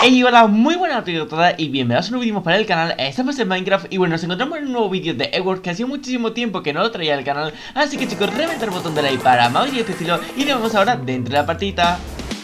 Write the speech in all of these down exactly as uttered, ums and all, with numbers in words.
Hey, hola, muy buenas a todas y bienvenidos a un nuevo vídeo para el canal. Estamos en Minecraft y bueno, nos encontramos en un nuevo vídeo de Edward que hacía muchísimo tiempo que no lo traía al canal. Así que chicos, reventar el botón de like para más vídeos de este estilo y nos vemos ahora dentro de la partida.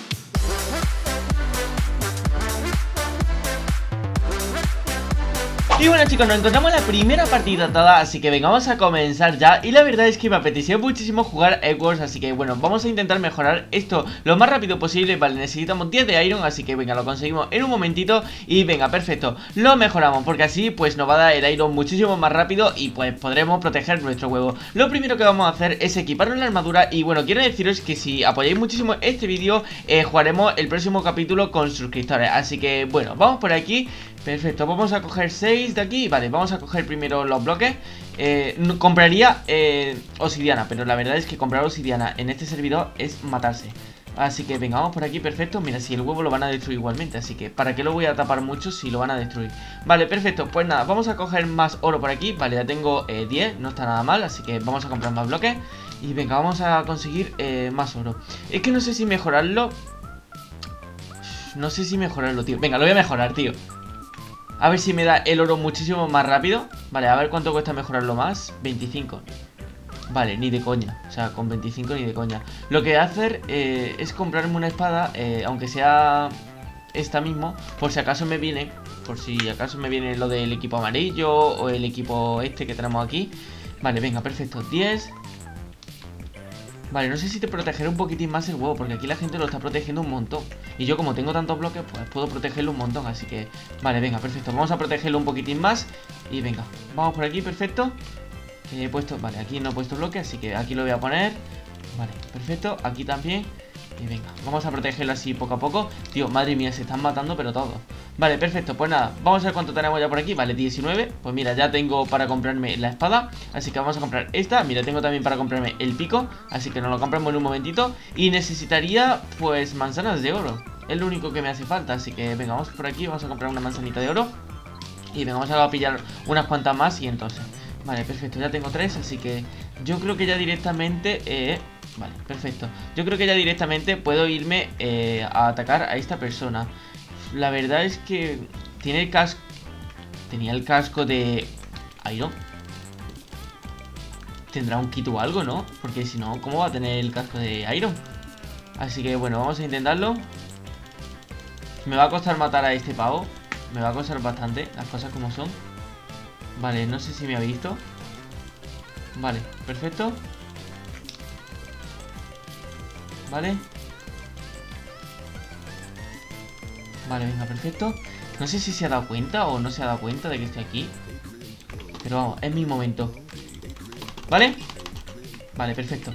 Y bueno chicos, nos encontramos en la primera partida dada, así que venga, vamos a comenzar ya. Y la verdad es que me apetecía muchísimo jugar Edwards, así que bueno, vamos a intentar mejorar esto lo más rápido posible. Vale, necesitamos diez de Iron, así que venga, lo conseguimos en un momentito. Y venga, perfecto, lo mejoramos, porque así pues nos va a dar el Iron muchísimo más rápido y pues podremos proteger nuestro huevo. Lo primero que vamos a hacer es equiparnos la armadura. Y bueno, quiero deciros que si apoyáis muchísimo este vídeo, eh, jugaremos el próximo capítulo con suscriptores. Así que bueno, vamos por aquí. Perfecto, vamos a coger seis de aquí. Vale, vamos a coger primero los bloques. eh, Compraría eh, obsidiana, pero la verdad es que comprar obsidiana en este servidor es matarse. Así que venga, vamos por aquí, perfecto. Mira, si el huevo lo van a destruir igualmente, así que ¿para qué lo voy a tapar mucho si lo van a destruir? Vale, perfecto, pues nada, vamos a coger más oro por aquí. Vale, ya tengo eh, diez, no está nada mal, así que vamos a comprar más bloques. Y venga, vamos a conseguir eh, más oro. Es que no sé si mejorarlo. No sé si mejorarlo, tío. Venga, lo voy a mejorar, tío. A ver si me da el oro muchísimo más rápido. Vale, a ver cuánto cuesta mejorarlo más. veinticinco. Vale, ni de coña. O sea, con veinticinco ni de coña. Lo que voy a hacer eh, es comprarme una espada, eh, aunque sea esta mismo, por si acaso me viene. Por si acaso me viene lo del equipo amarillo o el equipo este que tenemos aquí. Vale, venga, perfecto, diez. Vale, no sé si te protegeré un poquitín más el huevo, porque aquí la gente lo está protegiendo un montón. Y yo como tengo tantos bloques, pues puedo protegerlo un montón, así que... Vale, venga, perfecto, vamos a protegerlo un poquitín más. Y venga, vamos por aquí, perfecto. He puesto... Vale, aquí no he puesto bloques, así que aquí lo voy a poner. Vale, perfecto, aquí también. Y venga, vamos a protegerlo así poco a poco. Tío, madre mía, se están matando pero todos. Vale, perfecto, pues nada, vamos a ver cuánto tenemos ya por aquí. Vale, diecinueve, pues mira, ya tengo para comprarme la espada. Así que vamos a comprar esta. Mira, tengo también para comprarme el pico, así que nos lo compramos en un momentito. Y necesitaría, pues, manzanas de oro. Es lo único que me hace falta, así que venga, vamos por aquí. Vamos a comprar una manzanita de oro. Y venga, vamos a pillar unas cuantas más y entonces... Vale, perfecto, ya tengo tres, así que yo creo que ya directamente... Eh, vale, perfecto. Yo creo que ya directamente puedo irme eh, a atacar a esta persona. La verdad es que tiene el casco... Tenía el casco de Iron. Tendrá un kit o algo, ¿no? Porque si no, ¿cómo va a tener el casco de Iron? Así que bueno, vamos a intentarlo. Me va a costar matar a este pavo. Me va a costar bastante, las cosas como son. Vale, no sé si me ha visto. Vale, perfecto. Vale. Vale, venga, perfecto. No sé si se ha dado cuenta o no se ha dado cuenta de que estoy aquí. Pero vamos, es mi momento. ¿Vale? Vale, perfecto.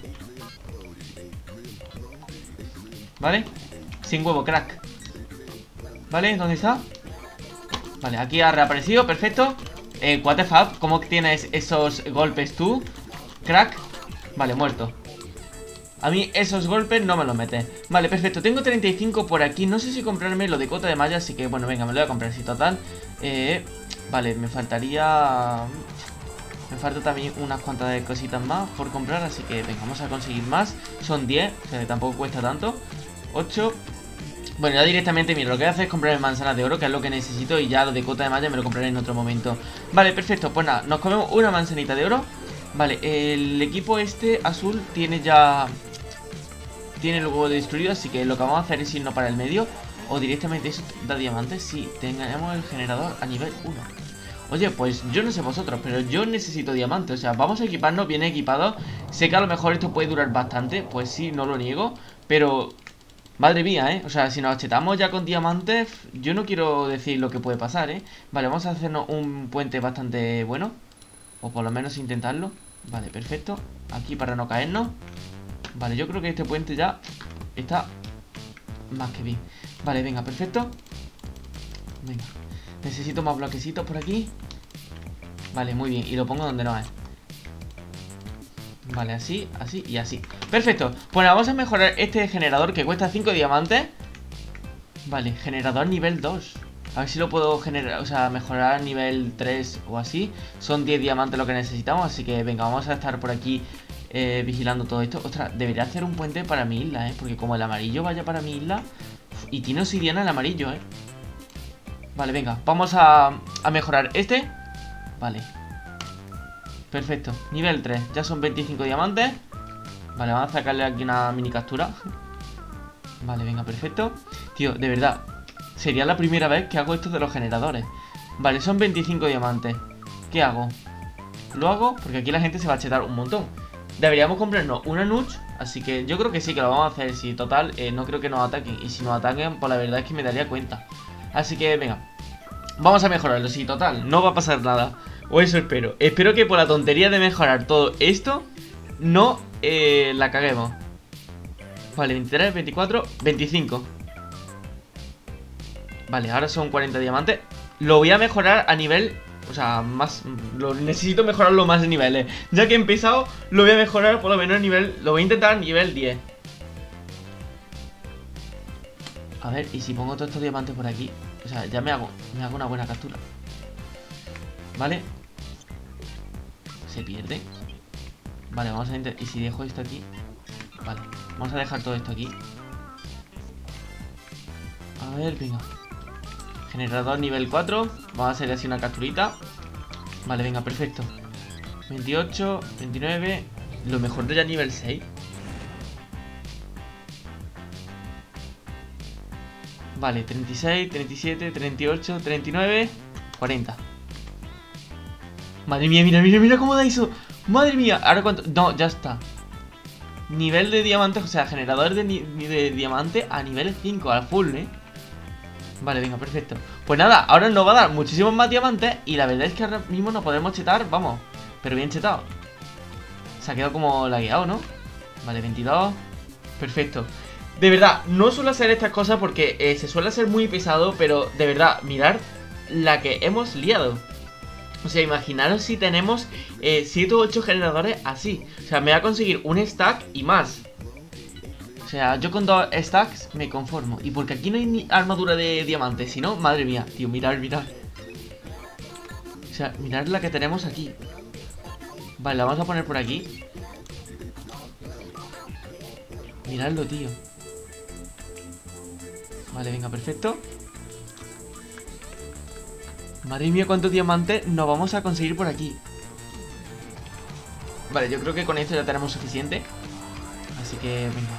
¿Vale? Sin huevo, crack. ¿Vale? ¿Dónde está? Vale, aquí ha reaparecido, perfecto. Eh, what the fuck, ¿cómo tienes esos golpes tú? Crack. Vale, muerto. A mí esos golpes no me los metes. Vale, perfecto, tengo treinta y cinco por aquí. No sé si comprarme lo de cota de malla, así que bueno, venga, me lo voy a comprar, sí, total. eh, Vale, me faltaría... Me falta también unas cuantas de cositas más por comprar, así que venga, vamos a conseguir más. Son diez, o sea que tampoco cuesta tanto. Ocho. Bueno, ya directamente, mira, lo que voy a hacer es comprarme manzanas de oro, que es lo que necesito. Y ya lo de cota de malla me lo compraré en otro momento. Vale, perfecto, pues nada, nos comemos una manzanita de oro. Vale, el equipo este azul tiene ya... Tiene el huevo destruido, así que lo que vamos a hacer es irnos para el medio. O directamente eso da diamantes. Sí, tengamos el generador a nivel uno. Oye, pues yo no sé vosotros, pero yo necesito diamantes. O sea, vamos a equiparnos bien equipados. Sé que a lo mejor esto puede durar bastante. Pues sí, no lo niego, pero... Madre mía, ¿eh? O sea, si nos achetamos ya con diamantes, yo no quiero decir lo que puede pasar, ¿eh? Vale, vamos a hacernos un puente bastante bueno. O por lo menos intentarlo. Vale, perfecto. Aquí para no caernos. Vale, yo creo que este puente ya está más que bien. Vale, venga, perfecto. Venga, necesito más bloquecitos por aquí. Vale, muy bien, y lo pongo donde no es. Vale, así, así y así. Perfecto, pues vamos a mejorar este generador que cuesta cinco diamantes. Vale, generador nivel dos. A ver si lo puedo generar, o sea, mejorar a nivel tres o así. Son diez diamantes lo que necesitamos, así que venga, vamos a estar por aquí eh, vigilando todo esto. Ostras, debería hacer un puente para mi isla, ¿eh? Porque como el amarillo vaya para mi isla. Y tiene obsidiana el amarillo, ¿eh? Vale, venga, vamos a, a mejorar este. Vale. Perfecto, nivel tres, ya son veinticinco diamantes. Vale, vamos a sacarle aquí una mini captura. Vale, venga, perfecto. Tío, de verdad, sería la primera vez que hago esto de los generadores. Vale, son veinticinco diamantes. ¿Qué hago? Lo hago porque aquí la gente se va a chetar un montón. Deberíamos comprarnos una Nuch. Así que yo creo que sí, que lo vamos a hacer. Si total, eh, no creo que nos ataquen. Y si nos ataquen, pues la verdad es que me daría cuenta. Así que, venga, vamos a mejorarlo. Si total, no va a pasar nada. O eso espero. Espero que por la tontería de mejorar todo esto no eh, la caguemos. Vale, veintitrés, veinticuatro, veinticinco. Vale, ahora son cuarenta diamantes. Lo voy a mejorar a nivel... O sea, más... Lo necesito mejorarlo más de niveles. Ya que he empezado, lo voy a mejorar por lo menos a nivel... Lo voy a intentar a nivel diez. A ver, y si pongo todos estos diamantes por aquí. O sea, ya me hago, me hago una buena captura. Vale. Se pierde. Vale, vamos a intentar... Y si dejo esto aquí. Vale, vamos a dejar todo esto aquí. A ver, venga. Generador nivel cuatro. Vamos a hacer así una capturita. Vale, venga, perfecto. veintiocho, veintinueve. Lo mejor de ya nivel seis. Vale, treinta y seis, treinta y siete, treinta y ocho, treinta y nueve, cuarenta. Madre mía, mira, mira, mira cómo da eso. Madre mía, ahora cuánto... No, ya está. Nivel de diamantes, o sea, generador de, de diamante a nivel cinco, al full, ¿eh? Vale, venga, perfecto. Pues nada, ahora nos va a dar muchísimos más diamantes. Y la verdad es que ahora mismo nos podemos chetar, vamos. Pero bien chetado. Se ha quedado como lagueado, ¿no? Vale, veintidós. Perfecto. De verdad, no suelo hacer estas cosas porque eh, se suele hacer muy pesado. Pero de verdad, mirad la que hemos liado. O sea, imaginaros si tenemos eh, siete u ocho generadores así. O sea, me va a conseguir un stack y más. O sea, yo con dos stacks me conformo. Y porque aquí no hay ni armadura de diamante. Si no, madre mía, tío, mirad, mirad. O sea, mirad la que tenemos aquí. Vale, la vamos a poner por aquí. Miradlo, tío. Vale, venga, perfecto. Madre mía, cuántos diamantes nos vamos a conseguir por aquí. Vale, yo creo que con esto ya tenemos suficiente. Así que, venga.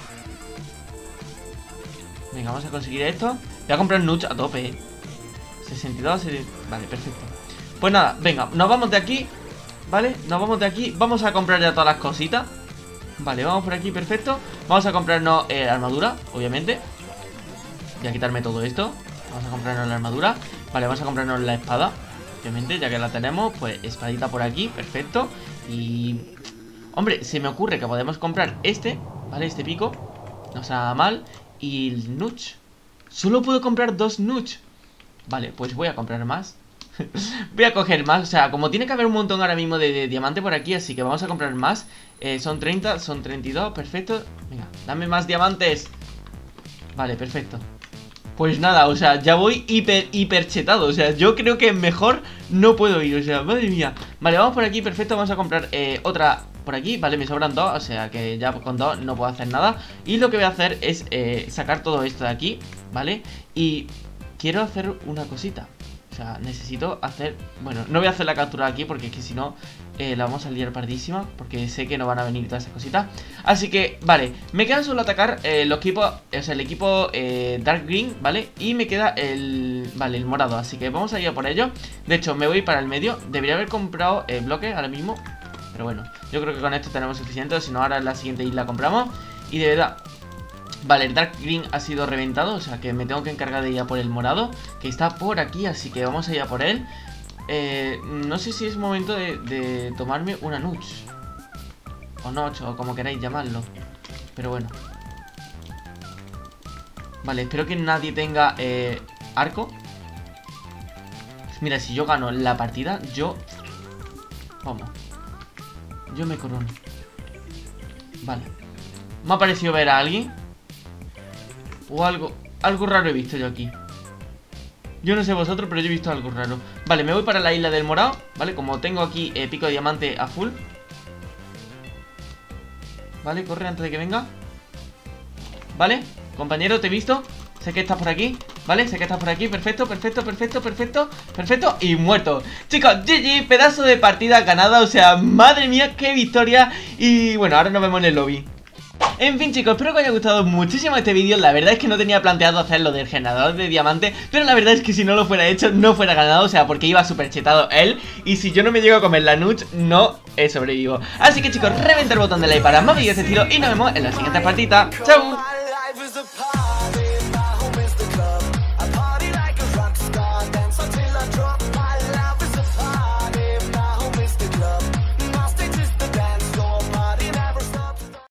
Venga, vamos a conseguir esto. Voy a comprar Nuch a tope, eh. sesenta y dos, setenta... Vale, perfecto. Pues nada, venga, nos vamos de aquí. Vale, nos vamos de aquí. Vamos a comprar ya todas las cositas. Vale, vamos por aquí, perfecto. Vamos a comprarnos eh, armadura, obviamente. Voy a quitarme todo esto. Vamos a comprarnos la armadura. Vale, vamos a comprarnos la espada. Obviamente, ya que la tenemos, pues espadita por aquí, perfecto. Y... hombre, se me ocurre que podemos comprar este, ¿vale? Este pico. No está nada mal. Y el Nuch. Solo puedo comprar dos Nuch. Vale, pues voy a comprar más. Voy a coger más, o sea, como tiene que haber un montón ahora mismo de, de diamante por aquí. Así que vamos a comprar más. eh, Son treinta, son treinta y dos, perfecto. Venga, dame más diamantes. Vale, perfecto. Pues nada, o sea, ya voy hiper, hiper chetado. O sea, yo creo que mejor no puedo ir. O sea, madre mía. Vale, vamos por aquí, perfecto, vamos a comprar eh, otra por aquí. Vale, me sobran dos, o sea que ya con dos no puedo hacer nada. Y lo que voy a hacer es eh, sacar todo esto de aquí, ¿vale? Y quiero hacer una cosita. O sea, necesito hacer... Bueno, no voy a hacer la captura aquí porque es que si no eh, la vamos a liar pardísima. Porque sé que no van a venir todas esas cositas. Así que, vale, me queda solo atacar eh, los equipos, o sea, el equipo eh, Dark Green, ¿vale? Y me queda el... Vale, el morado, así que vamos a ir a por ello. De hecho, me voy para el medio. Debería haber comprado eh, bloques ahora mismo. Pero bueno, yo creo que con esto tenemos suficiente. Si no, ahora en la siguiente isla compramos. Y de verdad... Vale, el Dark Green ha sido reventado, o sea que me tengo que encargar de ir a por el morado, que está por aquí, así que vamos a ir a por él. eh, No sé si es momento de, de tomarme una Nuch o Notch, o como queráis llamarlo. Pero bueno. Vale, espero que nadie tenga eh, arco. Mira, si yo gano la partida, yo... Vamos. Yo me corono. Vale. Me ha parecido ver a alguien. O algo, algo raro he visto yo aquí. Yo no sé vosotros, pero yo he visto algo raro. Vale, me voy para la isla del morado, ¿vale? Como tengo aquí eh, pico de diamante a full. Vale, corre antes de que venga. Vale, compañero, te he visto. Sé que estás por aquí. Vale, sé que estás por aquí, perfecto, perfecto, perfecto, perfecto, perfecto. Y muerto. Chicos, G G, pedazo de partida ganada. O sea, madre mía, qué victoria. Y bueno, ahora nos vemos en el lobby. En fin, chicos, espero que os haya gustado muchísimo este vídeo. La verdad es que no tenía planteado hacer lo del generador de diamante, pero la verdad es que si no lo fuera hecho, no fuera ganado. O sea, porque iba súper chetado él. Y si yo no me llego a comer la nuch, no he sobrevivido. Así que, chicos, reventa el botón de like para más vídeos de este estilo. Y nos vemos en la siguiente partida. ¡Chao!